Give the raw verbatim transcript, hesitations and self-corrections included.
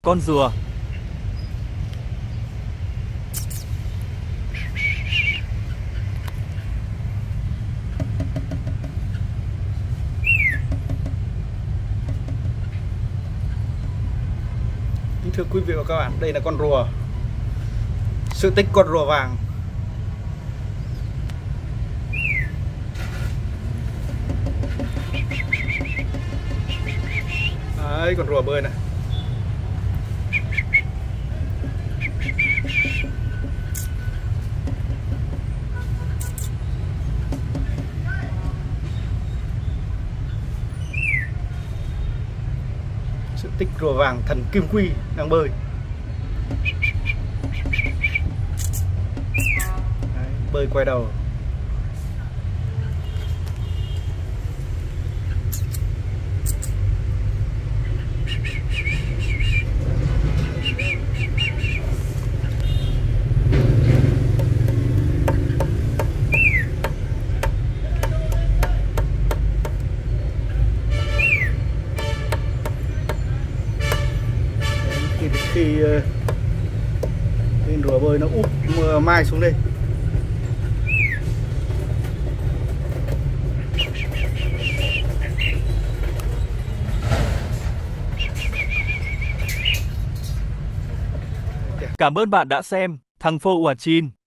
con rùa. Kính thưa quý vị và các bạn, đây là con rùa. Sự tích con rùa vàng. Đấy, con rùa bơi này. Sự tích rùa vàng thần kim quy đang bơi. Đấy, bơi quay đầu. Khi, khi, khi rùa bơi nó úp mai xuống đây. Cảm ơn bạn đã xem. Thằng Phô Ua Chin